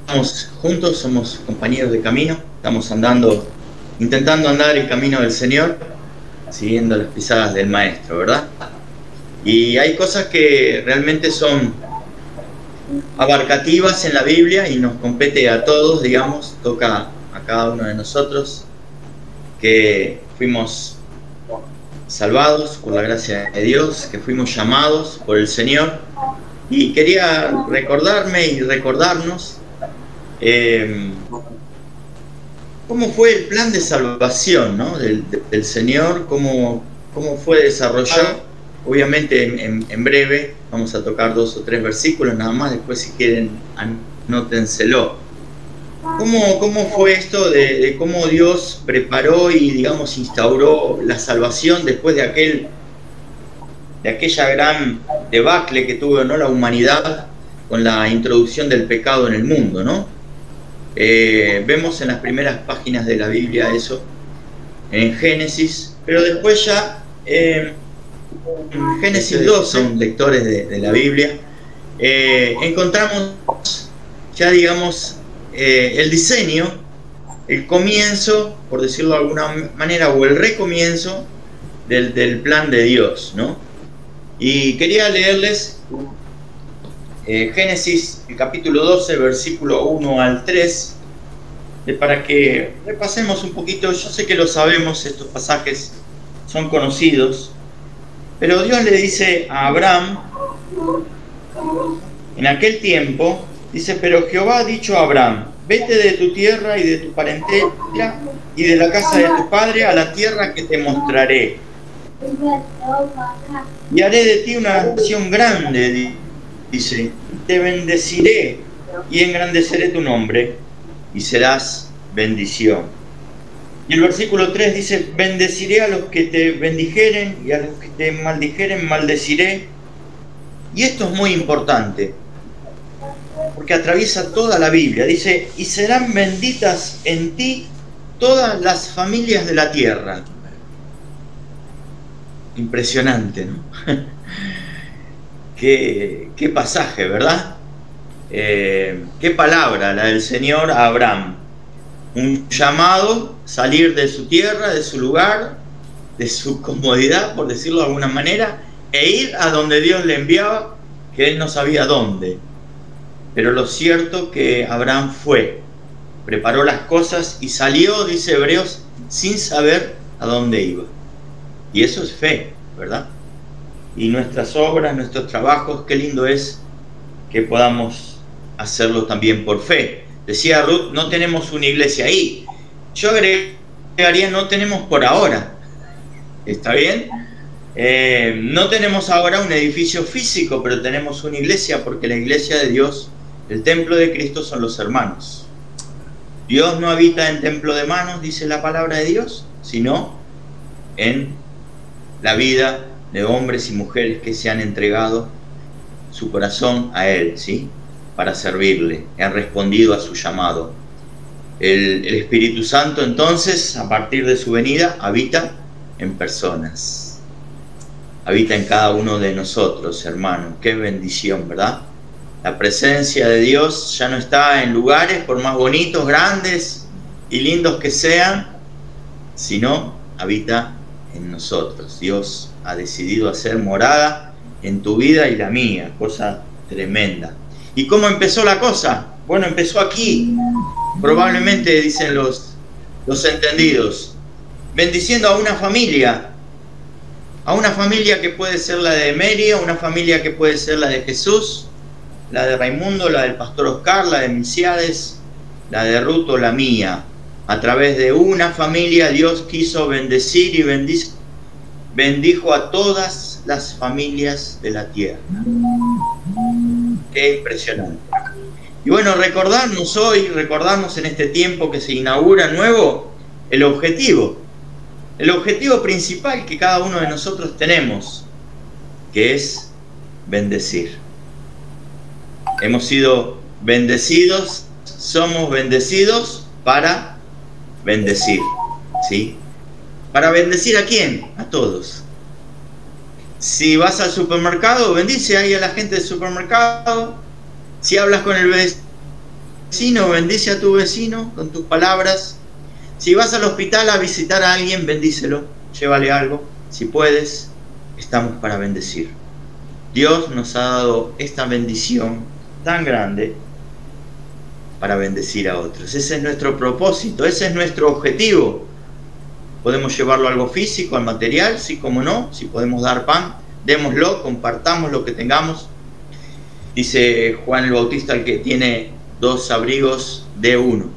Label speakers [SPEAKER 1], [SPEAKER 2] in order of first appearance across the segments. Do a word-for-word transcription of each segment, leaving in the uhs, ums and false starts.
[SPEAKER 1] estamos juntos, somos compañeros de camino, estamos andando, intentando andar el camino del Señor, siguiendo las pisadas del Maestro, ¿verdad? Y hay cosas que realmente son abarcativas en la Biblia y nos compete a todos, digamos, toca a cada uno de nosotros, que fuimos salvados por la gracia de Dios, que fuimos llamados por el Señor. Y quería recordarme y recordarnos eh, cómo fue el plan de salvación, ¿no? del, del Señor, cómo, cómo fue desarrollado. Obviamente en, en, en breve vamos a tocar dos o tres versículos nada más, después si quieren anótenselo. ¿Cómo, cómo fue esto de, de cómo Dios preparó y, digamos, instauró la salvación después de aquel de aquella gran debacle que tuvo, ¿no?, la humanidad con la introducción del pecado en el mundo, ¿no? Eh, vemos en las primeras páginas de la Biblia eso, en Génesis, pero después ya, eh, en Génesis dos, son lectores de, de la Biblia, eh, encontramos ya, digamos, eh, el diseño, el comienzo, por decirlo de alguna manera, o el recomienzo del, del plan de Dios, ¿no? Y quería leerles eh, Génesis, el capítulo doce, versículo uno al tres, de, para que repasemos un poquito. Yo sé que lo sabemos, estos pasajes son conocidos, pero Dios le dice a Abraham, en aquel tiempo, dice: pero Jehová ha dicho a Abraham, vete de tu tierra y de tu parentela y de la casa de tu padre a la tierra que te mostraré. Y haré de ti una nación grande, dice, te bendeciré y engrandeceré tu nombre y serás bendición. Y el versículo tres dice: bendeciré a los que te bendijeren y a los que te maldijeren maldeciré. Y esto es muy importante porque atraviesa toda la Biblia. Dice: y serán benditas en ti todas las familias de la tierra. Impresionante, ¿no? qué, qué pasaje, ¿verdad? Eh, qué palabra la del Señor a Abraham. Un llamado, salir de su tierra, de su lugar, de su comodidad, por decirlo de alguna manera, e ir a donde Dios le enviaba, que él no sabía dónde. Pero lo cierto que Abraham fue, preparó las cosas y salió, dice Hebreos, sin saber a dónde iba. Y eso es fe, ¿verdad? Y nuestras obras, nuestros trabajos, qué lindo es que podamos hacerlo también por fe. Decía Ruth, no tenemos una iglesia ahí. Yo agregaría, no tenemos por ahora. ¿Está bien? Eh, no tenemos ahora un edificio físico, pero tenemos una iglesia, porque la iglesia de Dios, el templo de Cristo, son los hermanos. Dios no habita en templo de manos, dice la palabra de Dios, sino en la vida de hombres y mujeres que se han entregado su corazón a Él, ¿sí?, para servirle, han respondido a su llamado. El, el Espíritu Santo, entonces, a partir de su venida, habita en personas, habita en cada uno de nosotros, hermanos. Qué bendición, ¿verdad? La presencia de Dios ya no está en lugares, por más bonitos, grandes y lindos que sean, sino habita en nosotros. Dios ha decidido hacer morada en tu vida y la mía, cosa tremenda. ¿Y cómo empezó la cosa? Bueno, empezó aquí, probablemente, dicen los, los entendidos, bendiciendo a una familia, a una familia que puede ser la de Mary, a una familia que puede ser la de Jesús, la de Raimundo, la del pastor Oscar, la de Milciades, la de Ruth o la mía. A través de una familia Dios quiso bendecir y bendijo, bendijo a todas las familias de la tierra. Qué impresionante. Y bueno, recordarnos hoy, recordarnos en este tiempo que se inaugura nuevo, el objetivo, el objetivo principal que cada uno de nosotros tenemos, que es bendecir. Hemos sido bendecidos, somos bendecidos para bendecir, ¿sí? ¿Para bendecir a quién? A todos. Si vas al supermercado, bendice ahí a la gente del supermercado. Si hablas con el vecino, bendice a tu vecino con tus palabras. Si vas al hospital a visitar a alguien, bendícelo, llévale algo. Si puedes, estamos para bendecir. Dios nos ha dado esta bendición tan grande para bendecir a otros. Ese es nuestro propósito, ese es nuestro objetivo. Podemos llevarlo a algo físico, al material, sí, como no. Si podemos dar pan, démoslo, compartamos lo que tengamos. Dice Juan el Bautista, el que tiene dos abrigos, dé uno.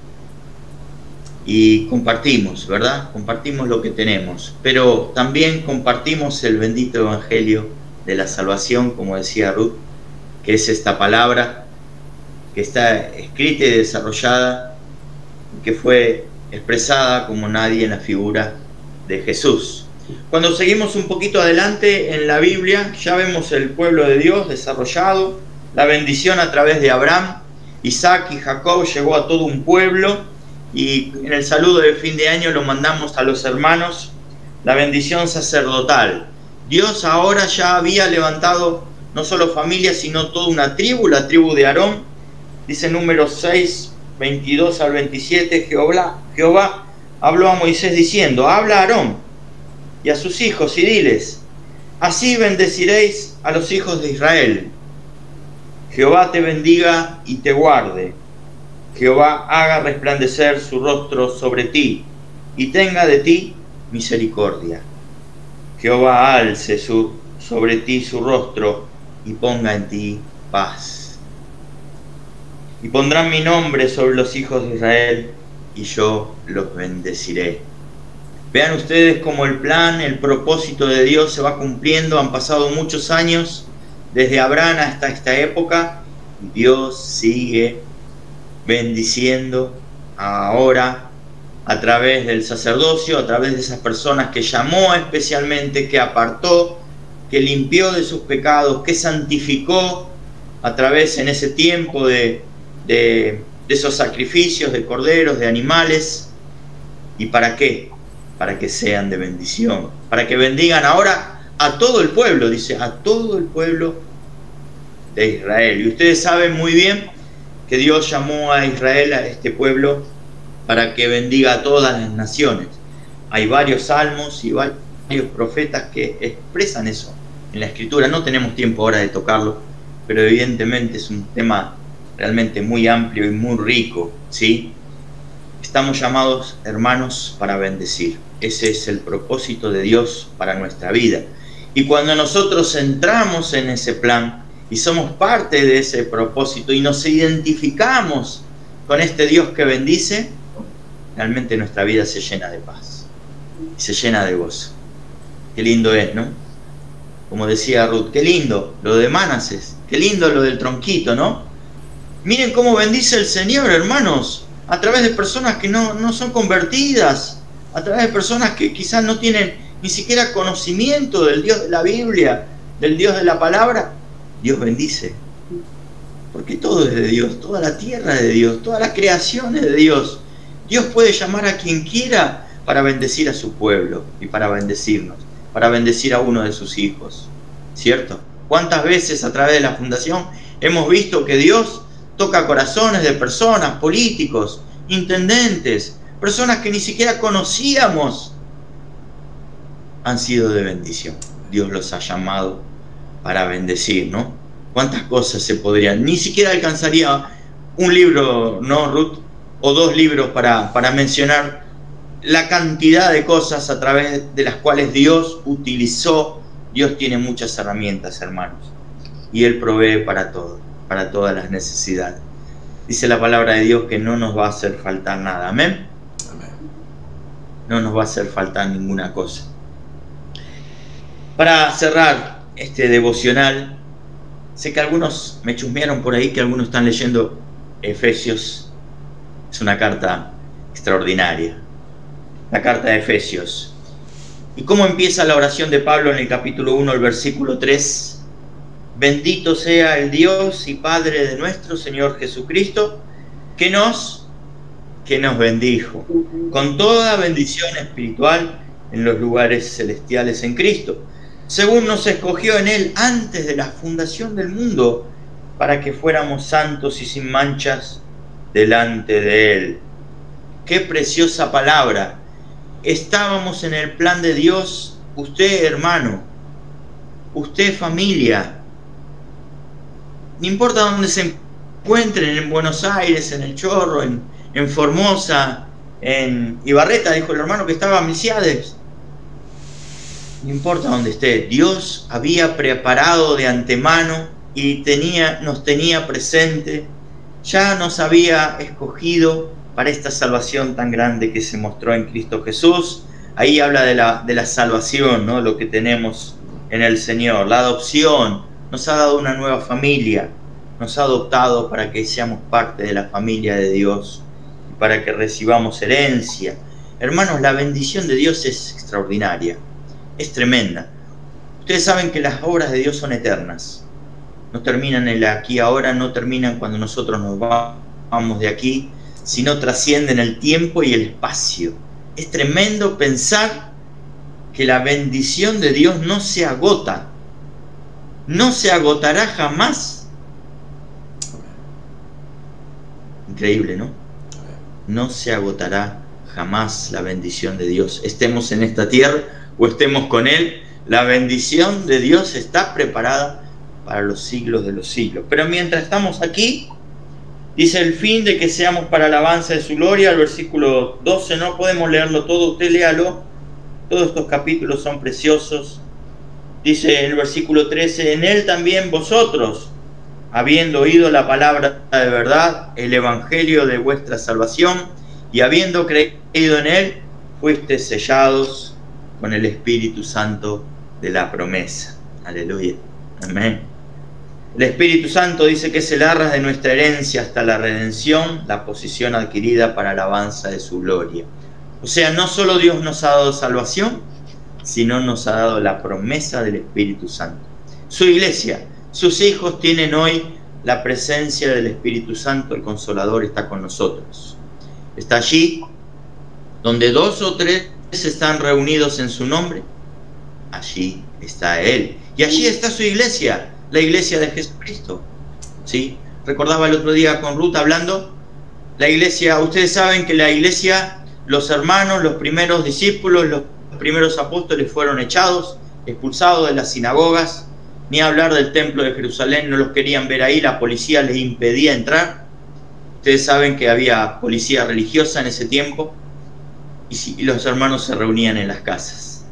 [SPEAKER 1] Y compartimos, ¿verdad? Compartimos lo que tenemos, pero también compartimos el bendito evangelio de la salvación, como decía Ruth, que es esta palabra que está escrita y desarrollada, que fue expresada como nadie en la figura de Jesús. Cuando seguimos un poquito adelante en la Biblia, ya vemos el pueblo de Dios desarrollado, la bendición a través de Abraham, Isaac y Jacob llegó a todo un pueblo. Y en el saludo de fin de año lo mandamos a los hermanos, la bendición sacerdotal. Dios ahora ya había levantado no solo familias, sino toda una tribu, la tribu de Aarón. Dice Números seis, veintidós al veintisiete, Jehová, Jehová habló a Moisés diciendo, habla a Aarón y a sus hijos y diles, así bendeciréis a los hijos de Israel. Jehová te bendiga y te guarde. Jehová haga resplandecer su rostro sobre ti y tenga de ti misericordia. Jehová alce su, sobre ti su rostro y ponga en ti paz. Y pondrán mi nombre sobre los hijos de Israel y yo los bendeciré. Vean ustedes cómo el plan, el propósito de Dios se va cumpliendo. Han pasado muchos años desde Abraham hasta esta época y Dios sigue bendiciendo ahora a través del sacerdocio, a través de esas personas que llamó especialmente, que apartó, que limpió de sus pecados, que santificó a través en ese tiempo de, de, de esos sacrificios de corderos, de animales. ¿Y para qué? Para que sean de bendición, para que bendigan ahora a todo el pueblo, dice, a todo el pueblo de Israel. Y ustedes saben muy bien que Dios llamó a Israel, a este pueblo, para que bendiga a todas las naciones. Hay varios salmos y varios profetas que expresan eso en la Escritura. No tenemos tiempo ahora de tocarlo, pero evidentemente es un tema realmente muy amplio y muy rico, ¿sí? Estamos llamados, hermanos, para bendecir. Ese es el propósito de Dios para nuestra vida. Y cuando nosotros entramos en ese plan, y somos parte de ese propósito y nos identificamos con este Dios que bendice, realmente nuestra vida se llena de paz y se llena de gozo. Qué lindo es, ¿no? Como decía Ruth, qué lindo lo de Manases, qué lindo lo del tronquito, ¿no? Miren cómo bendice el Señor, hermanos, a través de personas que no, no son convertidas, a través de personas que quizás no tienen ni siquiera conocimiento del Dios de la Biblia, del Dios de la palabra. Dios bendice, porque todo es de Dios, toda la tierra es de Dios, toda la creación es de Dios. Dios puede llamar a quien quiera para bendecir a su pueblo y para bendecirnos, para bendecir a uno de sus hijos, ¿cierto? ¿Cuántas veces a través de la fundación hemos visto que Dios toca corazones de personas, políticos, intendentes, personas que ni siquiera conocíamos? Han sido de bendición. Dios los ha llamado para bendecir, ¿no? ¿Cuántas cosas se podrían? Ni siquiera alcanzaría un libro, ¿no, Ruth? O dos libros para, para mencionar la cantidad de cosas a través de las cuales Dios utilizó. Dios tiene muchas herramientas, hermanos, y Él provee para todo, para todas las necesidades. Dice la palabra de Dios que no nos va a hacer faltar nada. ¿Amén? Amén. No nos va a hacer faltar ninguna cosa. Para cerrar este devocional, sé que algunos me chusmearon por ahí, que algunos están leyendo Efesios. Es una carta extraordinaria, la carta de Efesios. ¿Y cómo empieza la oración de Pablo en el capítulo uno, el versículo tres? Bendito sea el Dios y Padre de nuestro Señor Jesucristo, que nos, que nos bendijo con toda bendición espiritual en los lugares celestiales en Cristo, según nos escogió en Él antes de la fundación del mundo, para que fuéramos santos y sin manchas delante de Él. Qué preciosa palabra. Estábamos en el plan de Dios, usted hermano, usted familia, no importa dónde se encuentren, en Buenos Aires, en El Chorro, en, en Formosa, en Ibarreta, dijo el hermano que estaba a Milciades. No importa dónde esté, Dios había preparado de antemano y tenía, nos tenía presente, ya nos había escogido para esta salvación tan grande que se mostró en Cristo Jesús. Ahí habla de la, de la salvación, ¿no? Lo que tenemos en el Señor, la adopción. Nos ha dado una nueva familia, nos ha adoptado para que seamos parte de la familia de Dios, para que recibamos herencia. Hermanos, la bendición de Dios es extraordinaria, es tremenda. Ustedes saben que las obras de Dios son eternas, no terminan en el aquí ahora, no terminan cuando nosotros nos vamos de aquí, sino trascienden el tiempo y el espacio. Es tremendo pensar que la bendición de Dios no se agota, no se agotará jamás. Increíble, ¿no? No se agotará jamás la bendición de Dios. Estemos en esta tierra o estemos con Él, la bendición de Dios está preparada para los siglos de los siglos. Pero mientras estamos aquí, dice el fin de que seamos para alabanza de su gloria, el versículo doce, no podemos leerlo todo, usted léalo, todos estos capítulos son preciosos. Dice el versículo trece, en Él también vosotros, habiendo oído la palabra de verdad, el evangelio de vuestra salvación, y habiendo creído en Él, fuiste sellados con el Espíritu Santo de la promesa. Aleluya. Amén. El Espíritu Santo dice que es el arras de nuestra herencia hasta la redención, la posición adquirida para alabanza de su gloria. O sea, no solo Dios nos ha dado salvación, sino nos ha dado la promesa del Espíritu Santo. Su iglesia, sus hijos tienen hoy la presencia del Espíritu Santo, el Consolador está con nosotros. Está allí donde dos o tres están reunidos en su nombre, allí está Él. Y allí está su iglesia, la iglesia de Jesucristo. ¿Sí? Recordaba el otro día con Ruth hablando, la iglesia, ustedes saben que la iglesia, los hermanos, los primeros discípulos, los primeros apóstoles fueron echados, expulsados de las sinagogas, ni hablar del templo de Jerusalén, no los querían ver ahí, la policía les impedía entrar. Ustedes saben que había policía religiosa en ese tiempo, y, si, y los hermanos se reunían en las casas.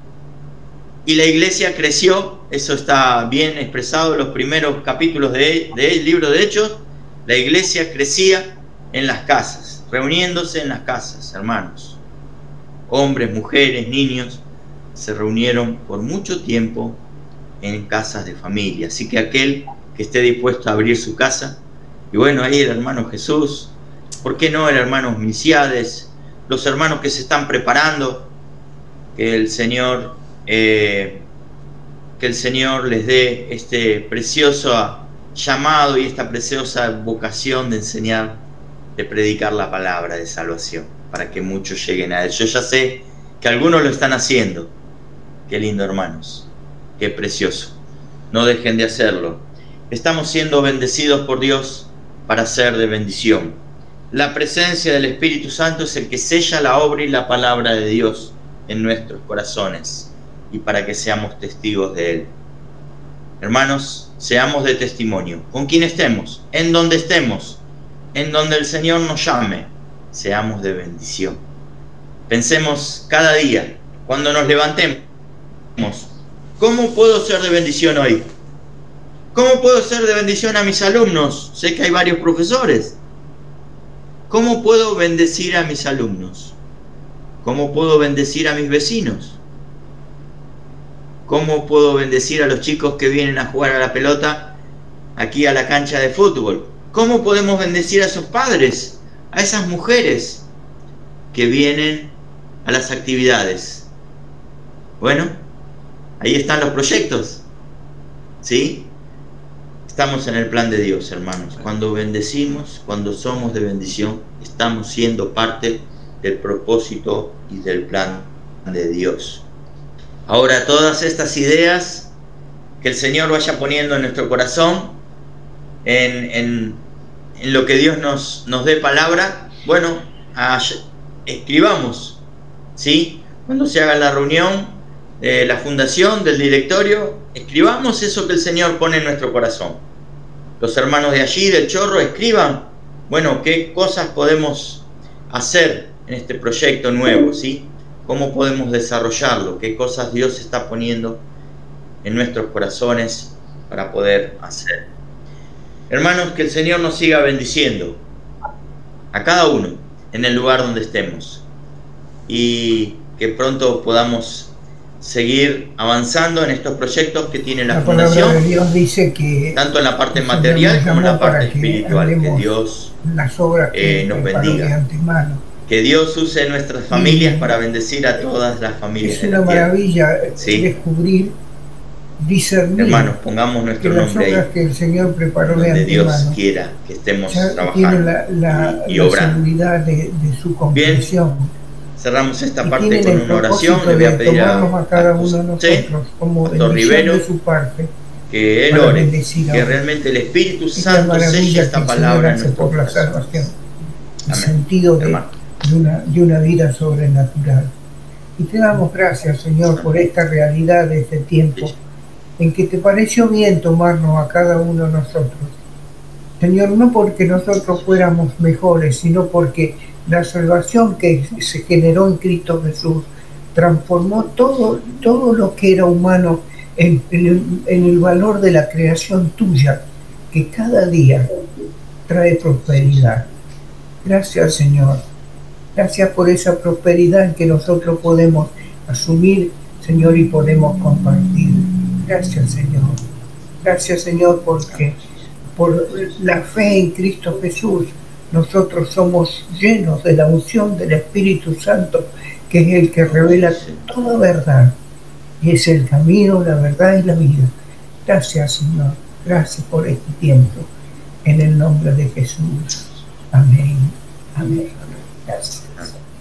[SPEAKER 1] Y la iglesia creció, eso está bien expresado en los primeros capítulos del de, de libro de Hechos. La iglesia crecía en las casas, reuniéndose en las casas, hermanos. Hombres, mujeres, niños, se reunieron por mucho tiempo en casas de familia. Así que aquel que esté dispuesto a abrir su casa, y bueno, ahí el hermano Jesús, ¿por qué no el hermano Milciades? Los hermanos que se están preparando, que el Señor, eh, que el Señor les dé este precioso llamado y esta preciosa vocación de enseñar, de predicar la palabra de salvación, para que muchos lleguen a Él. Yo ya sé que algunos lo están haciendo. Qué lindo, hermanos. Qué precioso. No dejen de hacerlo. Estamos siendo bendecidos por Dios para ser de bendición. La presencia del Espíritu Santo es el que sella la obra y la palabra de Dios en nuestros corazones y para que seamos testigos de Él. Hermanos, seamos de testimonio. Con quien estemos, en donde estemos, en donde el Señor nos llame, seamos de bendición. Pensemos cada día, cuando nos levantemos, ¿cómo puedo ser de bendición hoy? ¿Cómo puedo ser de bendición a mis alumnos? Sé que hay varios profesores. ¿Cómo puedo bendecir a mis alumnos? ¿Cómo puedo bendecir a mis vecinos? ¿Cómo puedo bendecir a los chicos que vienen a jugar a la pelota aquí a la cancha de fútbol? ¿Cómo podemos bendecir a esos padres, a esas mujeres que vienen a las actividades? Bueno, ahí están los proyectos, ¿sí? Estamos en el plan de Dios, hermanos. Cuando bendecimos, cuando somos de bendición, estamos siendo parte del propósito y del plan de Dios. Ahora, todas estas ideas que el Señor vaya poniendo en nuestro corazón, en, en, en lo que Dios nos, nos dé palabra, bueno, a, escribamos, ¿sí? Cuando se haga la reunión de la fundación, del directorio, escribamos eso que el Señor pone en nuestro corazón. Los hermanos de allí, del Chorro, escriban, bueno, qué cosas podemos hacer en este proyecto nuevo, ¿sí? Cómo podemos desarrollarlo, qué cosas Dios está poniendo en nuestros corazones para poder hacer. Hermanos, que el Señor nos siga bendiciendo a cada uno en el lugar donde estemos y que pronto podamos seguir avanzando en estos proyectos que tiene la, la Fundación.
[SPEAKER 2] De Dios dice que
[SPEAKER 1] tanto en la parte material como en la parte espiritual. Que, que Dios
[SPEAKER 2] las obras que
[SPEAKER 1] eh, nos bendiga. Que Dios use nuestras familias y para bendecir a todas las familias.
[SPEAKER 2] Es una maravilla
[SPEAKER 1] ¿sí?
[SPEAKER 2] descubrir, discernir.
[SPEAKER 1] Hermanos, pongamos nuestro
[SPEAKER 2] que
[SPEAKER 1] nombre
[SPEAKER 2] las obras
[SPEAKER 1] ahí,
[SPEAKER 2] que el Señor preparó
[SPEAKER 1] donde
[SPEAKER 2] de
[SPEAKER 1] Dios
[SPEAKER 2] antemano,
[SPEAKER 1] quiera que estemos trabajando
[SPEAKER 2] tiene la, la,
[SPEAKER 1] y, y
[SPEAKER 2] la
[SPEAKER 1] obrando.
[SPEAKER 2] seguridad de, de su comprensión.
[SPEAKER 1] Bien. Cerramos esta
[SPEAKER 2] y
[SPEAKER 1] parte con una oración. Le voy a pedir a,
[SPEAKER 2] a cada uno de nosotros como bendición de su parte,
[SPEAKER 1] que Él ore, que realmente el Espíritu Santo selle esta palabra en nuestro
[SPEAKER 2] por la salvación, el sentido de, de, una, de una vida sobrenatural. Y te damos gracias, Señor, por esta realidad de este tiempo, en que te pareció bien tomarnos a cada uno de nosotros. Señor, no porque nosotros fuéramos mejores, sino porque la salvación que se generó en Cristo Jesús transformó todo, todo lo que era humano en, en, en el valor de la creación tuya, que cada día trae prosperidad. Gracias, Señor. Gracias por esa prosperidad que nosotros podemos asumir, Señor, y podemos compartir. Gracias, Señor. Gracias, Señor, porque por la fe en Cristo Jesús nosotros somos llenos de la unción del Espíritu Santo, que es el que revela toda verdad. Y es el camino, la verdad y la vida. Gracias, Señor. Gracias por este tiempo. En el nombre de Jesús. Amén. Amén. Gracias.